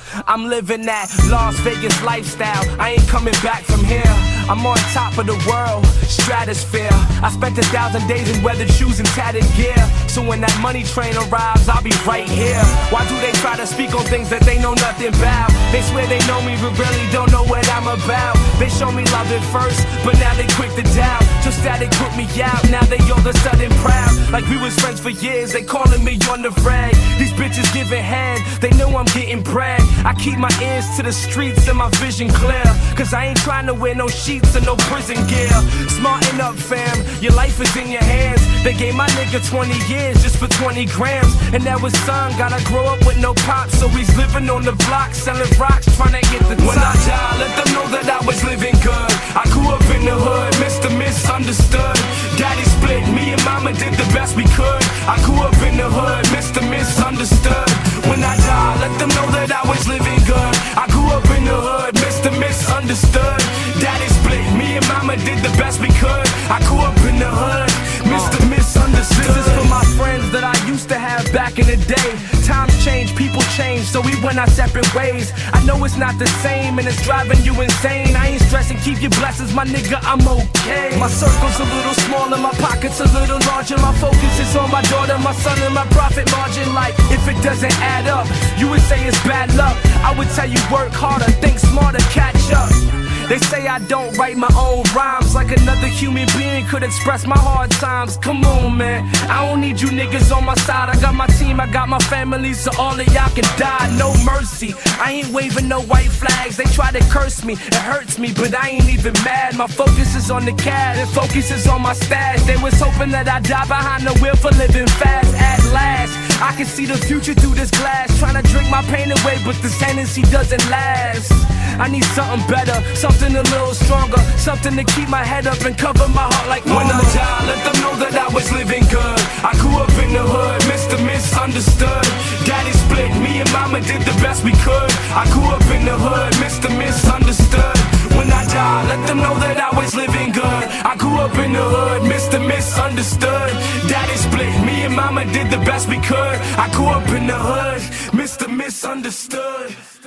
I'm living that Las Vegas lifestyle. I ain't coming back from here. I'm on top of the world, stratosphere. I spent 1,000 days in weathered shoes and tattered gear. So when that money train arrives, I'll be right here. Why do they try to speak on things that they know nothing about? They swear they know me, but really don't know what I'm about. They show me love at first, but now they quick to doubt. Just static put me out, now they all of a sudden proud. Like we was friends for years, they calling me on the rag. These bitches giving head, they know I'm getting bread. I keep my ears to the streets and my vision clear, cause I ain't trying to wear no sheets and no prison gear. Smarten up fam, your life is in your hands. They gave my nigga 20 years just for 20 grams. And now his son gotta grow up with no pops, so he's living on the block, selling rocks, trying to get the top. When I die, let them know that I was living good. I grew up in the hood, Mr. Misunderstood. Daddy split, me and mama did the best we could. I grew up in the hood, Mr. Misunderstood. When I die, let them know that I was living good. I grew up in the hood, Mr. Misunderstood. Daddy split, me and mama did the best we could. I grew up in the hood, Mr. Misunderstood. This is for my friends that I used to have back in the day. Times change, people change, so we went our separate ways. I know it's not the same and it's driving you insane. I ain't stressing, keep your blessings, my nigga, I'm okay. My circle's a little smaller, my pocket's a little larger. My focus is on my daughter, my son, and my profit margin. Like, if it doesn't add up, you would say it's bad luck. I would tell you work harder, think smarter, catch up. They say I don't write my own rhymes, like another human being could express my hard times. Come on, man, I don't need you niggas on my side. I got my team, I got my family, so all of y'all can die. No mercy, I ain't waving no white flags. They try to curse me, it hurts me, but I ain't even mad. My focus is on the cash, and focus is on my stash. They was hoping that I die behind the wheel for living fast. At last, I can see the future through this glass. Trying to drink my pain away, but this Hennessy doesn't last. I need something better, something a little stronger, something to keep my head up and cover my heart like mama. When I die, let them know that I was living good. I grew up in the hood, Mr. Misunderstood. Daddy split, me and mama did the best we could. I grew up in the hood, Mr. Misunderstood. When I die, let them know that I was living good. I grew up in the hood, Mr. Misunderstood. Daddy split, me and mama did the best we could. I grew up in the hood, Mr. Misunderstood.